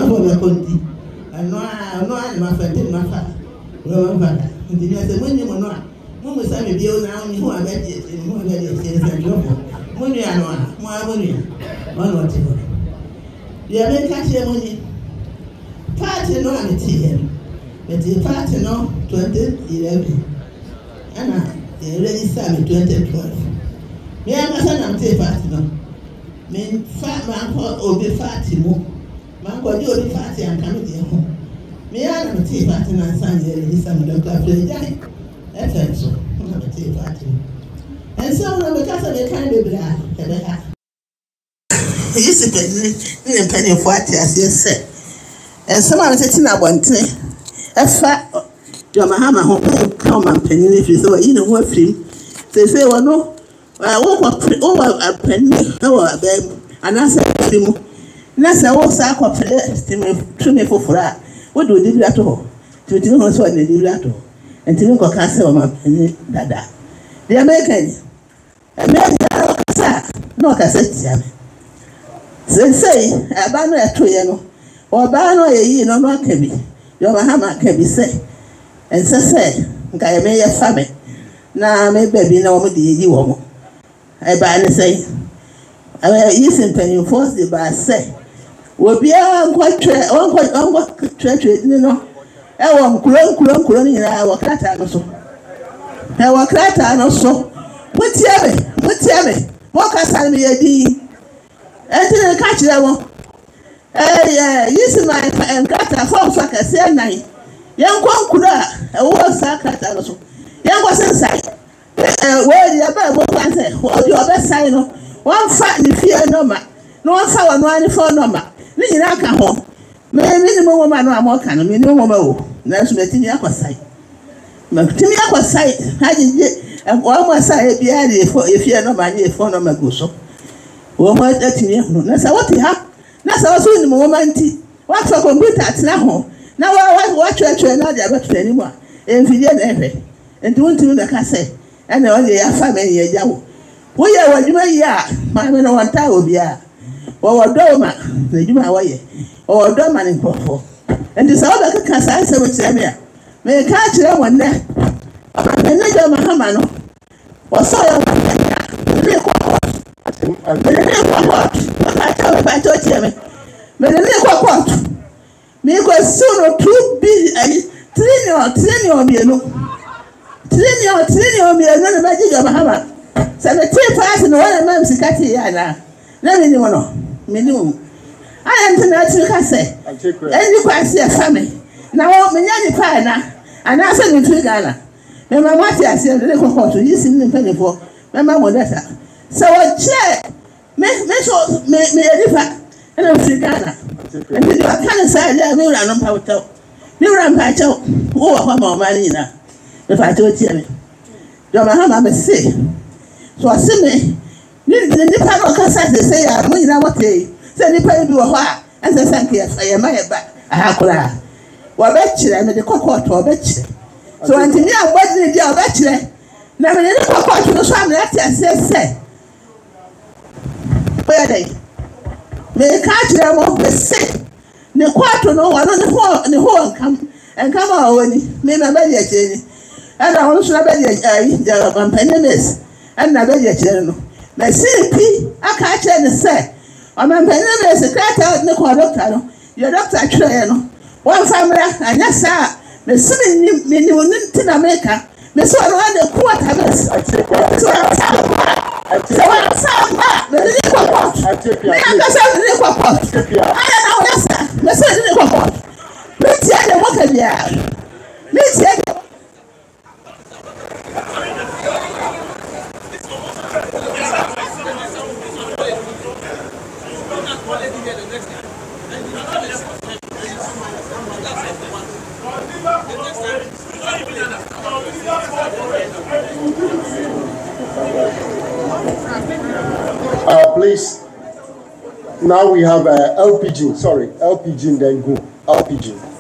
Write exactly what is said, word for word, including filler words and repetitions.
for the country. And no, I'm not friend, my father. No, my father. And the other when you were not. When we say you now, who are ready, who are ready, and trouble. Money, I know, more money. One or two. You have been catching money. Party no, I'm him. But the party no, twenty eleven. And I already started twenty twelve. Me and my son, I'm saying party no. Me fat man called Obi Fatty Mo. Man called you Obi Fatty and coming here home. Me and I'm saying party and son, there is some of the club. That's so. I'm a tea party. And so, because of the kind of black, he used to be in penny for what, as you said. And someone was sitting up one thing. A fat John Mahama who come and penny if you saw you know what film. They say, well, no, I walk over a penny over a bed, and I said, Nasa was a couple to me for that. What do we do at all? To do also what they do at all. And to look at Castle, my dada. The American, American, no cassette. They say, a banner at two, or banner a year, no more can be. Your Mahama can be said. And so say, I may a family. Now, maybe no more the you woman. I buy and say, I will use in penny force the bar say, will be a quite treacherous, you know. I want Kuron Kuron Kuron in our crater also. Our crater also. What's yummy? What's yummy? What can I be a D? And then catch that one. Eh, use my and crater for like a say nine. Young Kura, a war crater also. Young was inside. Where the other one say, what your best sign of one fat in fear number. No one saw one for number. Lean out home. Minimum woman, no more can, minimum woman. That's what Timmy Aquaside. Timmy Aquaside, I did, and one more side be added for if you are not my dear phone of my goose. Woman, that's what you have. That's also in the moment. What for computer at now? Now I watch your train out there anymore. And if you didn't and don't do the cassette, and only a family a job. We are what you may are, my man one time will be a or Doma, the Juma way. Or Doman in Popo. And this other can answer with Samia. May I catch them one day? And then John Mahama or so I tell if I told you. But the little quote. Because soon or two busy, three or three or me, no. Three or three or me, another magic of Mahama. So the three parts in one of them is Katiana. Let me know. Minimum. I am not to say, and you can see a family. Now, Minyani Pana, and I said in Trigana. Remember what I said, the little court to use in the penny for Mamma Modessa. So I check, me so me a differ, and I'm Trigana. And you can't say that we run on Pauto. You run Pacho, oh, one more Marina. If I told you, John Mahama may say. So I see me. The panel can say, I'm going to what they. Say the penny do a while, and the thank you, I am my back. I have cry. Well, bet you, I made the cocoa to a bet you. So until now, what did you bet you? Now, when the cocoa to the family, I say, where they may catch them off the sick. The quarter no one on the whole, and the whole come and come out when me my baby, and I also have a pennies, and I bet you. My C P, I catch and say. I'm a penny is a crack out in the doctor. Your doctor, one family, and yes, sir. The swimming in America, the sort of the quarter. So I'm sorry, the little pot. I take you. I don't know, yes, sir. The little pot. Let's get the water there. Let's get Uh, please, now we have uh, L P G, sorry, L P G, then go, L P G.